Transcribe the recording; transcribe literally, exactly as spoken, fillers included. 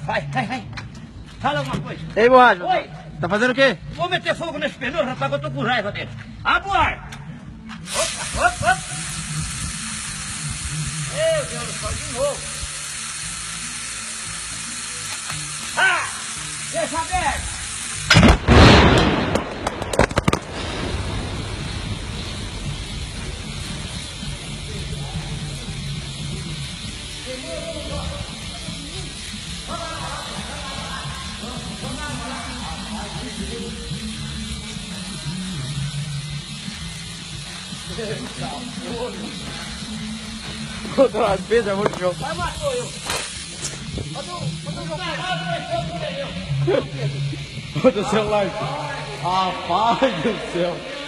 Vai, vai, vai. Fala alguma coisa. Ei, borracha. Oi. Tá fazendo o quê? Vou meter fogo nesse pneu, rapaz, que eu tô com raiva dele. Abre o ar. Opa, opa, opa. Meu Deus do céu, de novo. Ah, deixa aberto. Outra vez, fez, é muito jogo. Vai, matou eu. Olha o celular. Rapaz do céu.